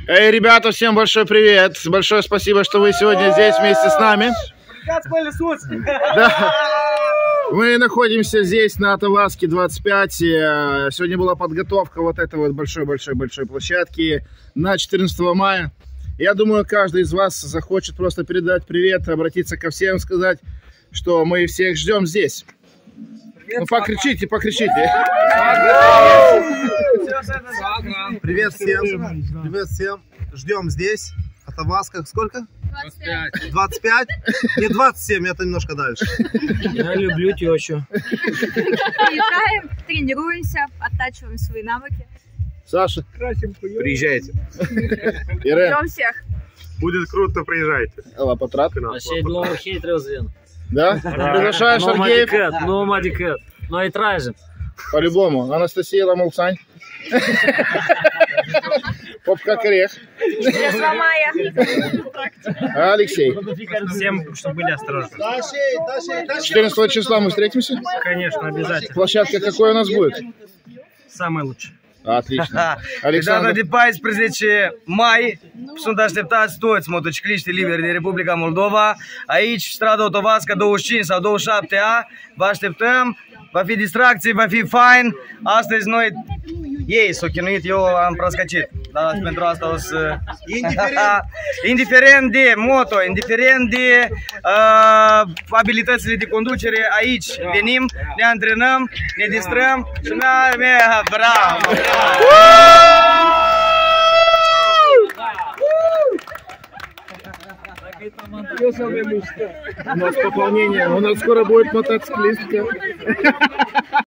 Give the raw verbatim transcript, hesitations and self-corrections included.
Эй, ребята, всем большой привет. Большое спасибо, что вы сегодня здесь вместе с нами. Да. Мы находимся здесь на Атаваске двадцать пять. Сегодня была подготовка вот этой вот большой-большой-большой площадки на четырнадцатое мая. Я думаю, каждый из вас захочет просто передать привет, обратиться ко всем, сказать, что мы всех ждем здесь. Привет, ну покричите, покричите. Привет всем. Привет всем. Ждем здесь. Атаваска сколько? двадцать пять. двадцать пять? Не двадцать семь, это немножко дальше. Я люблю тещу. Приезжаем, тренируемся, оттачиваем свои навыки. Саша, приезжайте. Ждем всех. Будет круто, приезжайте. Лапотрат. Оседло хейт развен. Да? Приглашаешь Аргеев? Ну, мадикет. Ну, и тражим. По-любому. Анастасия Ламулцань. Поп как орех. Мая. А Алексей? Всем, чтобы были осторожны. четырнадцатого числа мы встретимся? Конечно, обязательно. Площадка какой у нас будет? Самый лучший. Отлично. Alexandru de paisprezece mai sunt așteptați toți motocicliștii liberi din Republica Moldova. Aici, strada Otavasca douăzeci și cinci sau douăzeci și șapte A. Vă așteptăm. Va fi distracție, va fi fain. Astăzi noi, ei s-au chinuit, eu am prăscăcit. Dar pentru asta o să... Indiferent, indiferent de moto, indiferent de uh, abilitățile de conducere, aici venim, ne antrenăm, ne distrăm și ne-am... Bravo! У нас пополнение, у нас скоро будет мотоциклистка.